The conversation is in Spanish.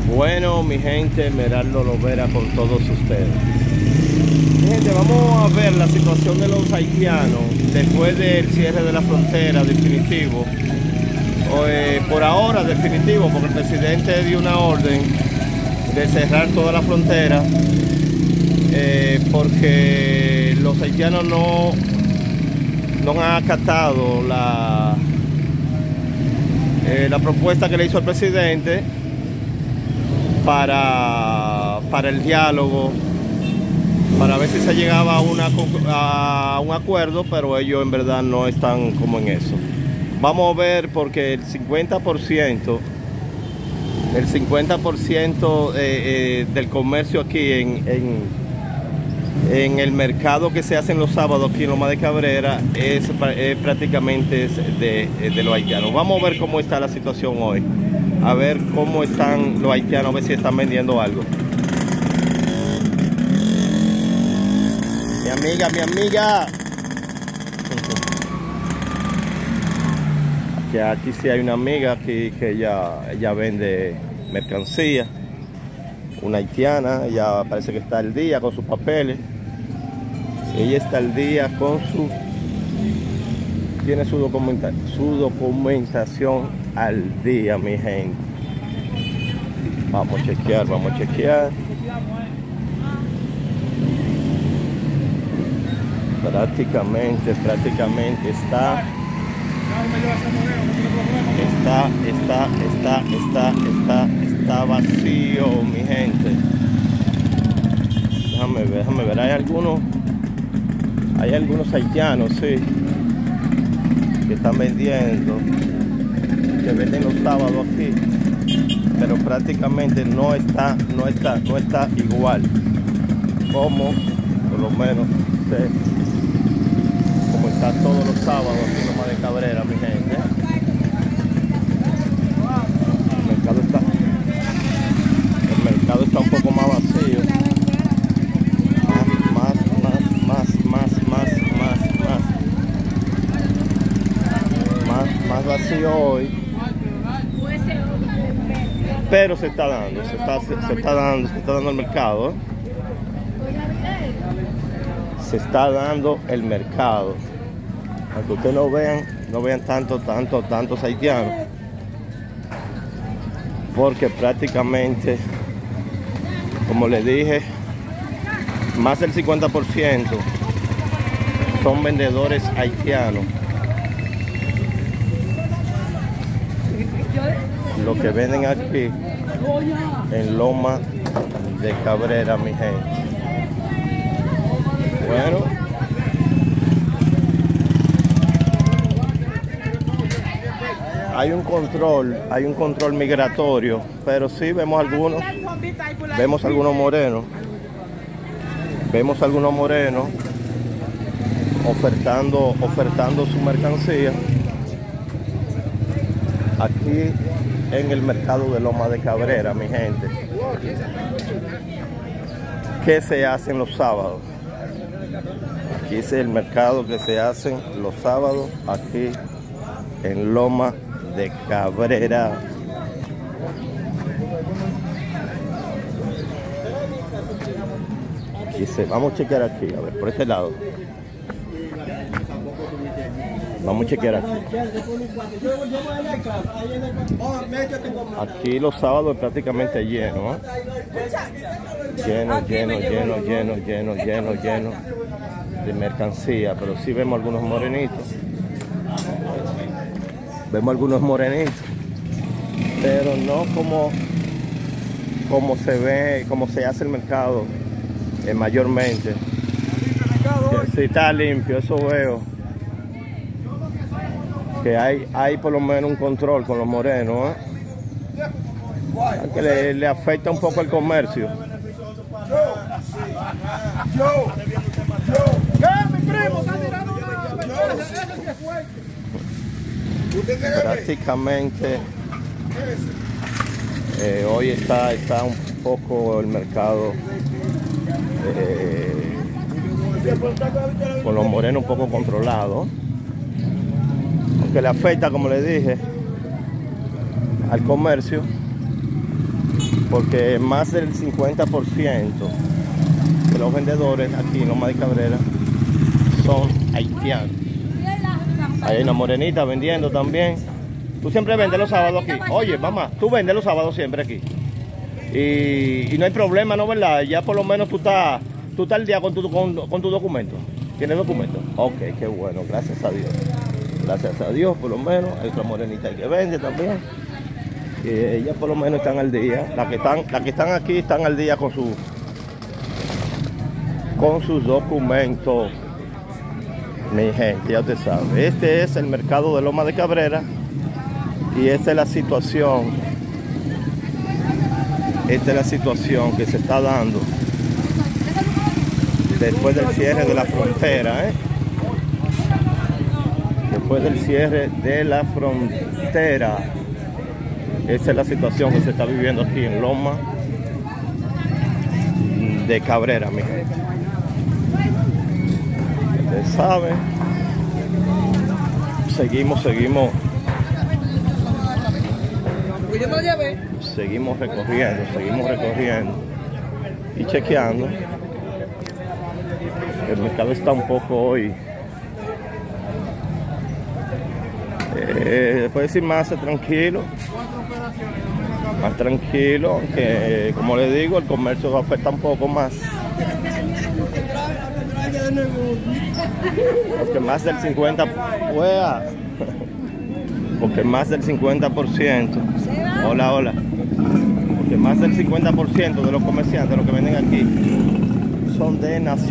Bueno, mi gente, Meraldo Lovera con todos ustedes. Mi gente, vamos a ver la situación de los haitianos después del cierre de la frontera definitivo. Por ahora definitivo, porque el presidente dio una orden de cerrar toda la frontera, porque los haitianos no han acatado la propuesta que le hizo el presidente para el diálogo, para ver si se llegaba a un acuerdo, pero ellos en verdad no están como en eso. Vamos a ver, porque el 50% del comercio aquí en el mercado que se hace en los sábados aquí en Loma de Cabrera es prácticamente de los haitianos. Vamos a ver cómo está la situación hoy, a ver cómo están los haitianos, a ver si están vendiendo algo. Mi amiga. Que aquí sí hay una amiga aquí que ella vende mercancía, una haitiana. Ella parece que está al día con sus papeles. Ella está al día con tiene su documentación al día, mi gente. Vamos a chequear. Prácticamente está vacío, mi gente. Déjame ver, hay algunos haitianos, sí, que están vendiendo, que venden los sábados aquí, pero prácticamente no está igual como, por lo menos, como está todos los sábados aquí en Loma de Cabrera, mi gente. El mercado está un poco más vacío, más vacío hoy, pero se está dando el mercado, se está dando el mercado, aunque ustedes no vean tantos haitianos, porque prácticamente, como les dije, más del 50% son vendedores haitianos lo que venden aquí en Loma de Cabrera, mi gente. Bueno, hay un control migratorio, pero sí vemos algunos morenos ofertando su mercancía aquí en el mercado de Loma de Cabrera, mi gente. ¿Qué se hace los sábados? Aquí es el mercado que se hacen los sábados aquí en Loma de Cabrera. Vamos a chequear aquí, a ver, por este lado. Vamos a chequear aquí. Aquí los sábados es prácticamente lleno, ¿eh? Lleno de mercancía, pero sí vemos algunos morenitos. Pero no como se hace el mercado mayormente. Que sí está limpio, eso veo. Que hay por lo menos un control con los morenos, que le afecta un poco el comercio. Prácticamente hoy está un poco el mercado con los morenos un poco controlado, aunque le afecta, como le dije, al comercio. porque más del 50% de los vendedores aquí en Loma de Cabrera son haitianos. Ahí hay una morenita vendiendo también. Tú siempre vendes los sábados aquí. Oye, mamá, tú vendes los sábados siempre aquí. Y no hay problema, ¿no, verdad? Ya por lo menos tú estás al día con tu documento. ¿Tienes documento? Ok, qué bueno, gracias a Dios. Gracias a Dios, por lo menos. Hay otra morenita que vende también. Que ellas por lo menos están al día. Las que están aquí están al día con sus documentos. Mi gente, ya usted sabe. Este es el mercado de Loma de Cabrera. Y esta es la situación. Esta es la situación que se está dando después del cierre de la frontera, Después del cierre de la frontera. Esa es la situación que se está viviendo aquí en Loma de Cabrera, mi gente. Ustedes saben. Seguimos recorriendo y chequeando. El mercado está un poco hoy, puede decir más tranquilo, aunque como les digo, el comercio afecta un poco más, porque más del 50%, porque más del 50%, hola, porque más del 50% de los comerciantes, los que venden aquí, son de nación.